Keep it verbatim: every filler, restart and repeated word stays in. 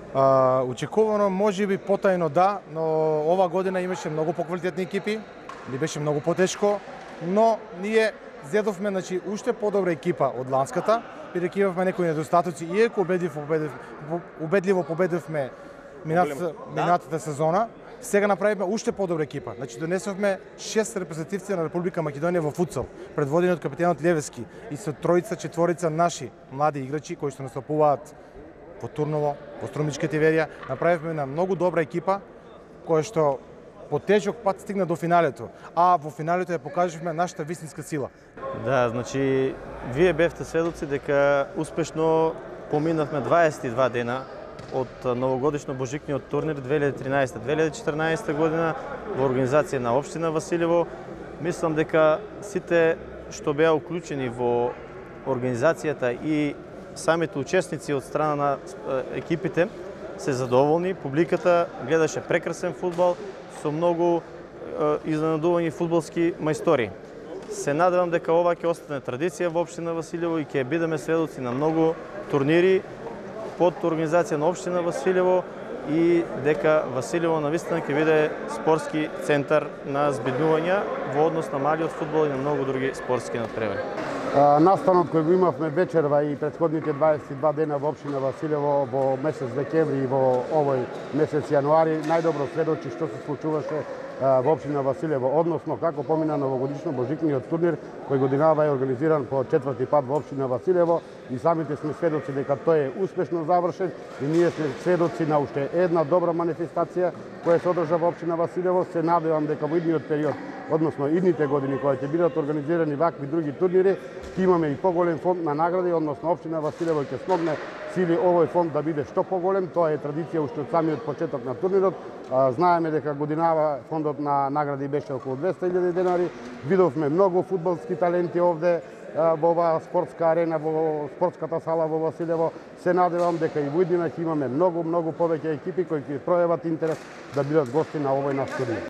А, очекувано може би потајно да, но ова година имаше многу поквалитетни екипи, ни беше многу потешко, но ние зедовме, значи, уште подобра екипа од ланската, бидејќи имавме некои недостатоци, иако убедливо победив, убедливо победивме минатата, минатата сезона, сега направивме уште подобра екипа. Значи донесовме шест репрезентативци на Република Македонија во футсал, предводени од капитенот Левески и со тројца, четворица наши млади играчи кои што настапуваат во Турново, во Струмичка Тиверија. Направивме на многу добра екипа која што по тежок пат стигна до финалето, а во финалето ја покажавме нашата вистинска сила. Да, значи вие бевте сведоци дека успешно поминавме дваесет и два дена од новогодишно божикниот турнир две илјади и тринаесета две илјади и четрнаесета година во организација на општина Василево. Мислам дека сите што беа уклучени во организацијата и самите учесници од страна на екипите се задоволни. Публиката гледаше прекрасен фудбал со многу изненадувањи фудбалски мајстори. Се надевам дека ова ќе остане традиција во општина Василево и ќе бидеме сведоци на многу турнири под организација на општина Василево и дека Василево навистина ќе биде спортски центар на збиднувања во однос на малиот фудбал и на многу други спортски надпревари. Настанот кој го имавме вечерва и претходните дваесет и два дена во општина Василево во месец декември и во овој месец јануари најдобро сведочи што се случуваше во општина Василево, односно како помина новогодишно божикниот турнир кој годинава е организиран по четврти пат во општина Василево и самите сме сведоци дека тој е успешно завршен и ние сме сведоци на уште една добра манифестација која се одржа во општина Василево. Се надевам дека во идниот период, односно идните години кога ќе бидат организирани вакви други турнири, ќе имаме и поголем фонд на награди, односно општина Василево ќе смогне сили овој фонд да биде што поголем. Тоа е традиција уште од самиот почеток на турнирот. Знаеме дека годинава фондот на награди беше околу двесте илјади денари. Видовме многу фудбалски таленти овде во оваа спортска арена, во спортската сала во Василево. Се надевам дека и во иднина ќе имаме многу, многу повеќе екипи кои ќе пројават интерес да бидат гости на овој наш турнир.